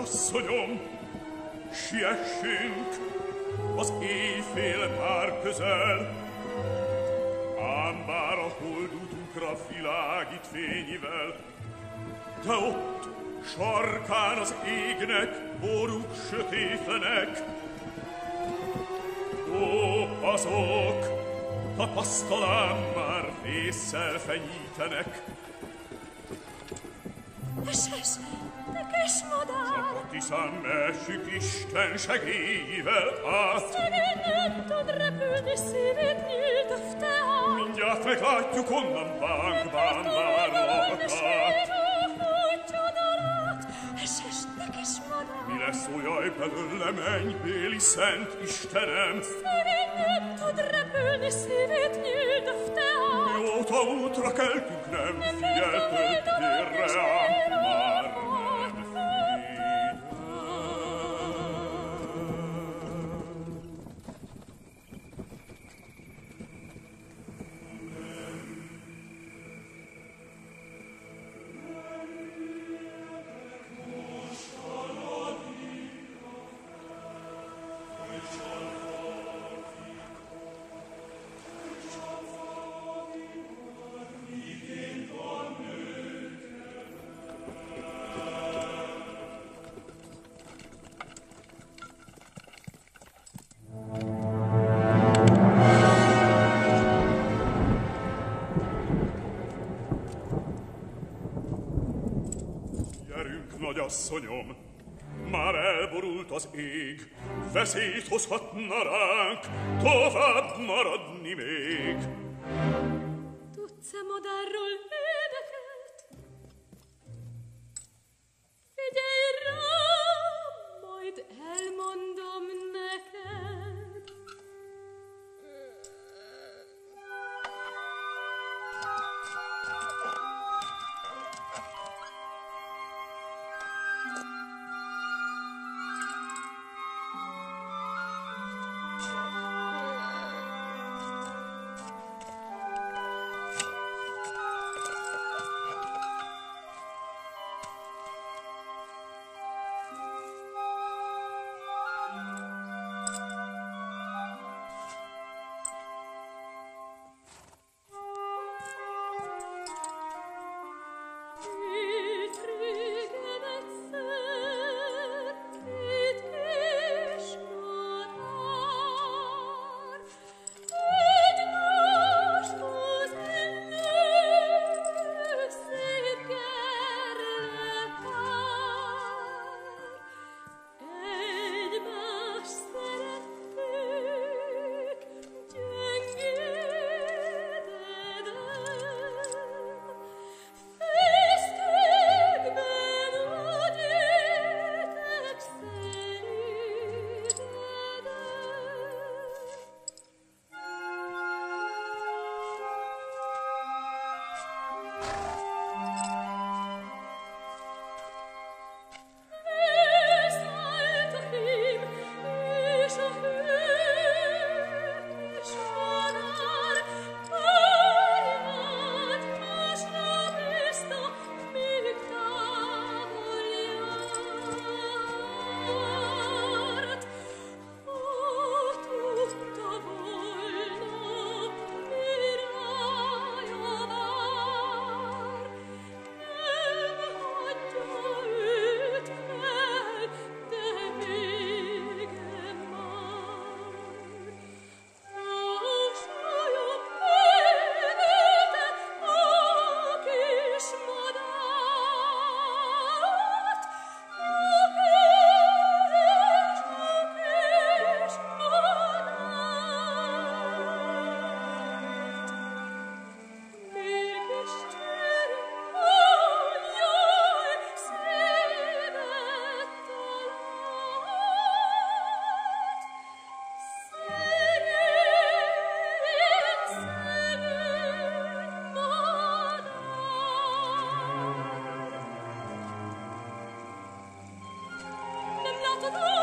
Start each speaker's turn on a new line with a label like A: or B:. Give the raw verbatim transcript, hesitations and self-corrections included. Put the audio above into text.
A: asszonyom, siessünk, az éjfél már közel, ám bár a holdutunkra világít fényivel, de ott, sarkán az égnek, borúk sötétlenek. Ó, azok, tapasztalám már vésszel fenyítenek.
B: Es-es, te kis madár!
A: Csak tisztán messük Isten segélyével át.
B: Szegény nem tud repülni, szívét nyílt te át.
A: Mindjárt meglátjuk, onnan bánk-bán várnak át.
B: Es-es, te kis madár!
A: Mi lesz, olyaj belőle, mennybéli szent Istenem?
B: Szegény nem tud repülni, szívét nyílt te át.
A: Mióta útra keltünk, nem figyelt többére, ám már nem figyel. Asszonyom, már elborult az ég, veszélyt hozhatna ránk, tovább maradni még.
B: Tudsz-e madárról énekelt? Figyelj rám, majd elmondom neked.
C: Not at all.